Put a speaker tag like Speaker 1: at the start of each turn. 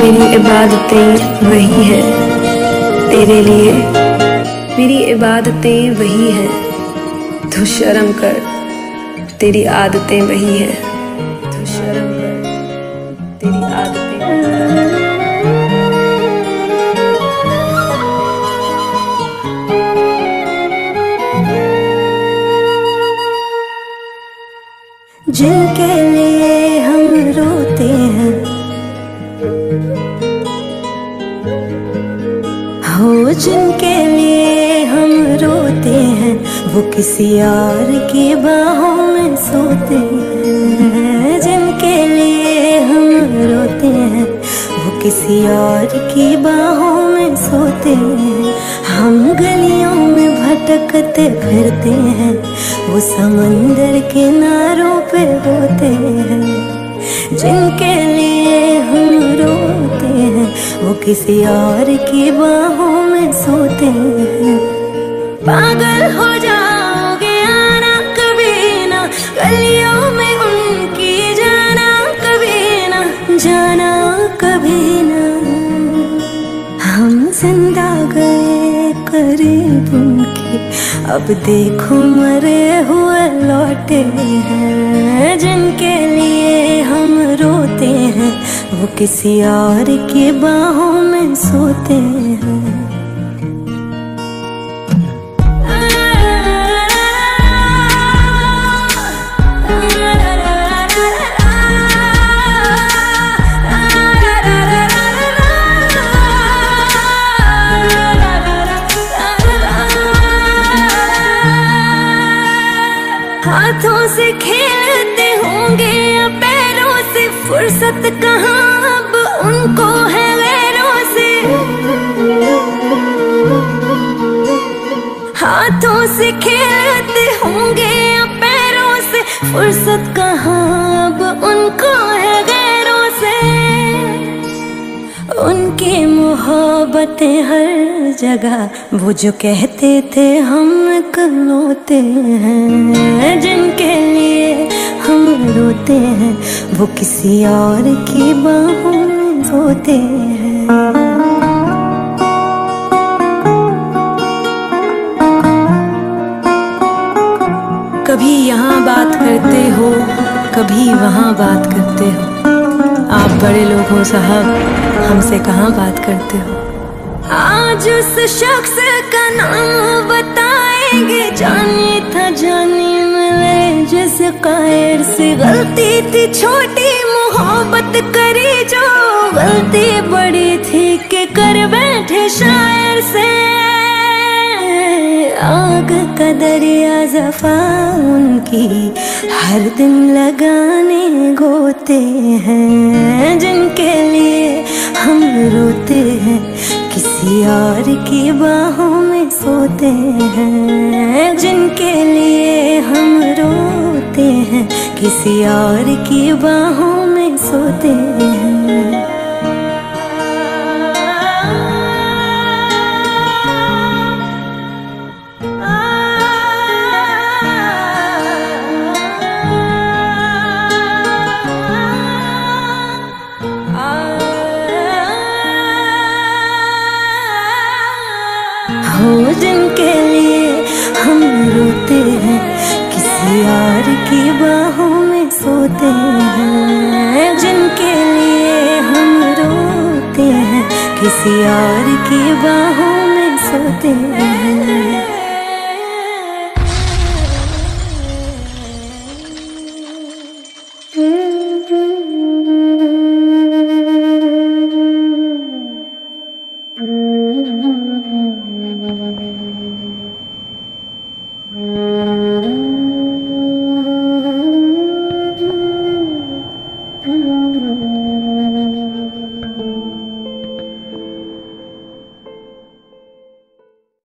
Speaker 1: मेरी इबादतें वही है तेरे लिए, मेरी इबादतें वही है। तू शर्म कर, तेरी आदतें वही है। तू शर्म कर, तेरी आदतें वही है।
Speaker 2: जिनके लिए हम रोते हैं, हो जिनके लिए हम रोते हैं, वो किसी और की बाहों में सोते हैं। जिनके लिए हम रोते हैं, वो किसी और की बाहों में सोते हैं। हम गलियों में भटकते फिरते हैं, वो समंदर किनारों पे होते हैं। जिनके लिए हम रोते हैं, वो किसी और की बाहों में सोते हैं। पागल हो जाओगे आना कभी ना, गलियों में उनकी जाना कभी ना, जाना कभी ना। हम जिंदा गए करीब उनके, अब देखो मरे हुए लौटे हैं। जिनके लिए हम रोते हैं, वो किसी और की बाहों में सोते हैं। हाथों से खेलते होंगे या पैरों से, फुर्सत कहाँ अब उनको है गैरों से। हाथों से खेलते होंगे या पैरों से, फुर्सत कहाँ अब उनको है गैरों से। उनकी मोहब्बतें हर जगह, वो जो कहते थे हम इकलौते हैं। जिनके लिए हम रोते हैं, वो किसी और की बाहों में सोते हैं। कभी यहाँ बात करते हो, कभी वहाँ बात करते हो। आप बड़े लोग हो साहब, हमसे कहाँ बात करते हो। आज उस शख्स का नाम बताएंगे, जानी था जानी मिले जिस कायर से। गलती थी छोटी मोहब्बत करी जो, गलती बड़ी थी कि कर बैठे शायर से। आग का दरिया जफा उनकी, हर दिन लगाने गोते हैं। जिनके लिए हम रोते हैं, किसी और की बाहों में सोते हैं। जिनके लिए हम रोते हैं, किसी और की बाहों में सोते हैं। हो जिनके लिए हम रोते हैं, किसी और की बाहों में सोते हैं। जिनके लिए हम रोते हैं, किसी और की बाहों में सोते हैं।